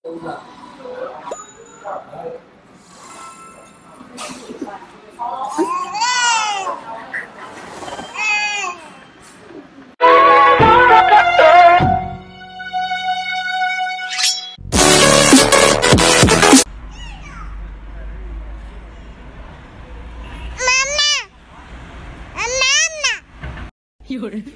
有人。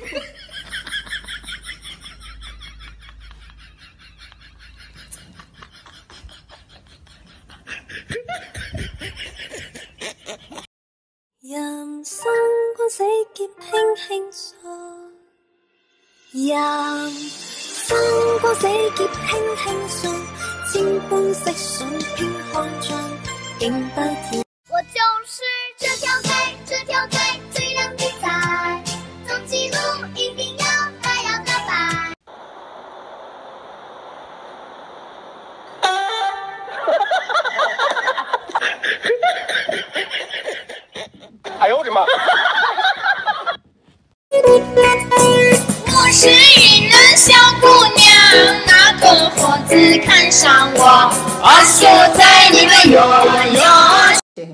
任生光死劫輕輕送，任生光死劫輕輕送，清風色水偏看盡，竟不跳。 我就是這條隊，這條隊最亮的仔，總記錄一定要大搖大擺。 哎呦我的妈！ 我是云南小姑娘，那个伙子看上我，锁在你的悠悠。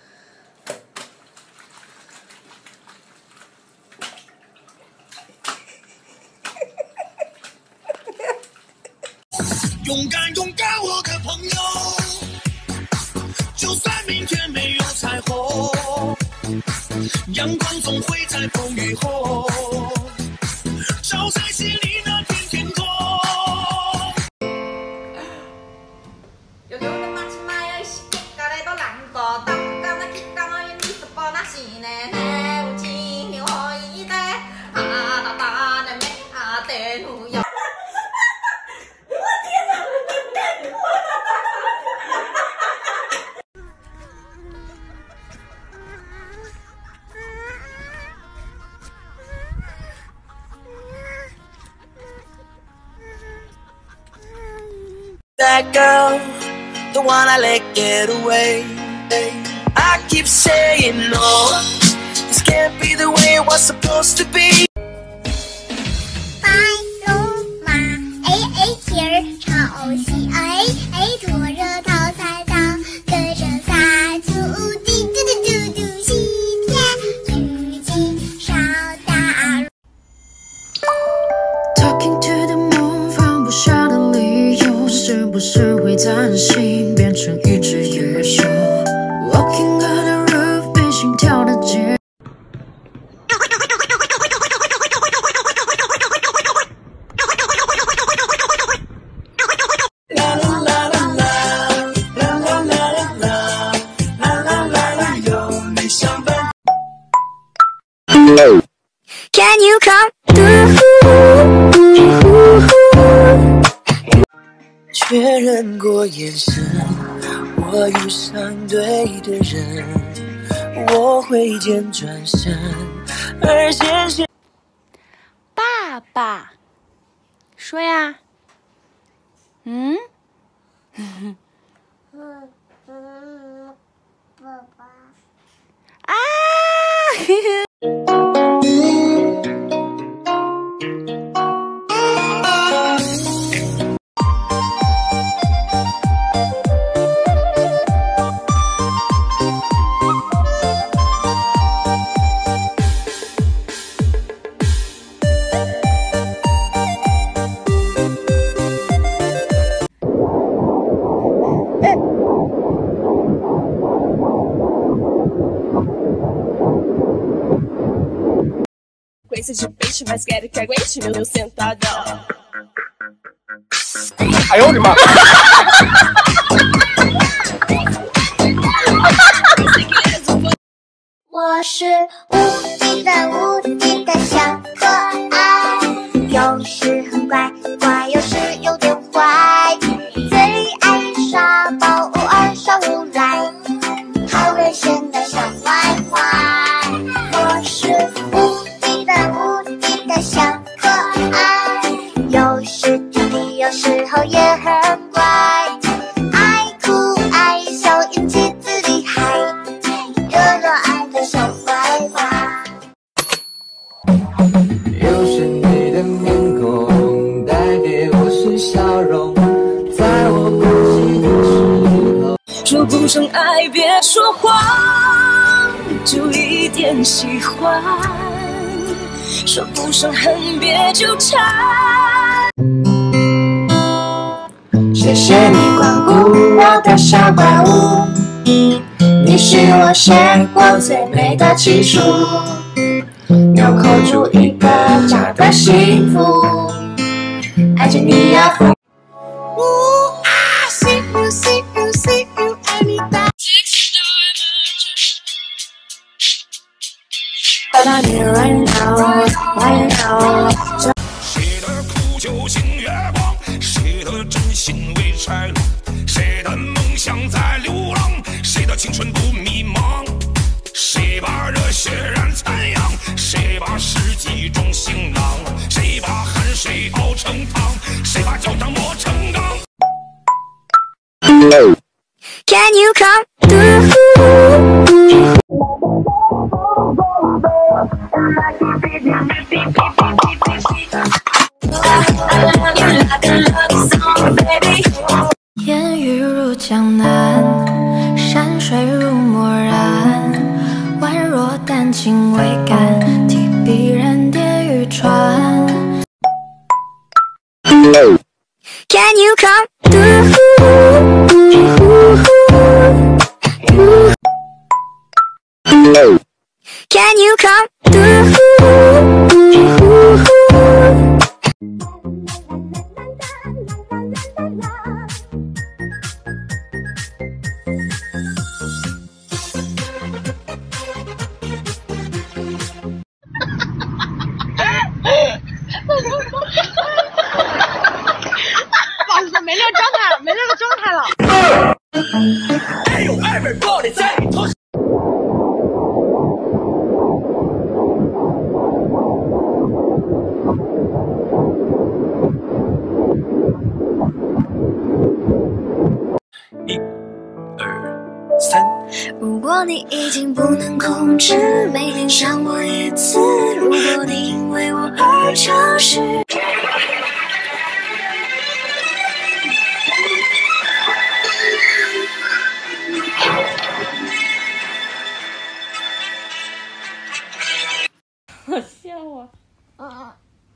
勇敢勇敢，我的朋友，就算明天没有彩虹，阳光总会在风雨后照在心里那片天空。 有有的马起来，是个来到南国，当刚那去刚那你是包那是呢？我今有一代啊哒哒的美啊的路要。 That girl, the one I let get away. I keep saying no, this can't be the way it was supposed to be. 白龙马 A 蹄儿朝西 A 驮着桃菜刀，跟着撒土地嘟嘟嘟嘟西天取经烧大。 Talking to the moon， 放不下的理由，是不是会担心变成一只野兽 ？Walking on the roof， 被心跳的节。Can you come through？ 确认过眼神，我遇上对的人，我挥剑转身，而险些。 爸爸，说呀。嗯。 爸爸。 啊！ Coisa de peixe, mas quero que aguente meu sentadão. 哎呦我的妈！ 我是无敌的小可爱，有时很乖，乖有时有点坏，最爱耍宝，偶尔耍无赖，好危险的小坏坏。我是无敌的小可爱，有时调皮，有时候也很乖，爱哭爱笑，演技最厉害，热爱的小坏坏。 有神秘的面孔带给我是说不上爱，别说谎，就一点喜欢；说不上恨，别纠缠。 谢谢你光顾我的小怪物，你是我见过最美的情书，纽扣住一个家的幸福，爱着你呀。See you, see you, see you, anytime. But I'm here right now, right now. 谁的苦酒敬月光，谁的真心为拆路，谁的梦想在流浪，谁的青春不迷茫，谁把热血染残阳，谁把世纪种行囊，谁把汗水熬成汤，谁把脚掌磨成钢。 Can you come through? I 烟雨如江南，山水如墨染，宛若丹青未干，提笔染蝶于船。 Can you come through? Can you come through? 没那状态了，没那个状态了。 哎呦 ，everybody 在你头上。1、2、3。 如果你已经不能控制，每天想我一次。如果你因为我而消失。 好笑啊！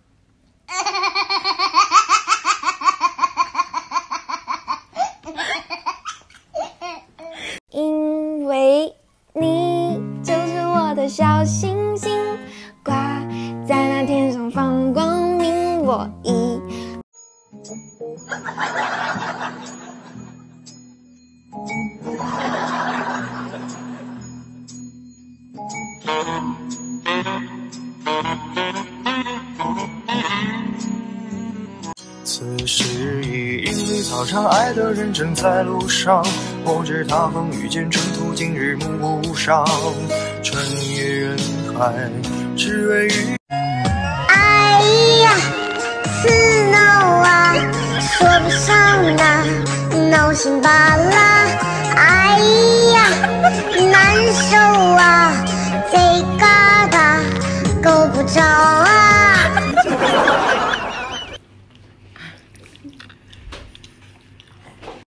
因为你就是我的小星星，挂在那天上放光明。我已此时已因为早上爱的人正在路上，我知踏风遇见尘途，今日暮上，穿越人海，只为与。 哎呀 ，Snow 啊，说不上啊，闹心罢了。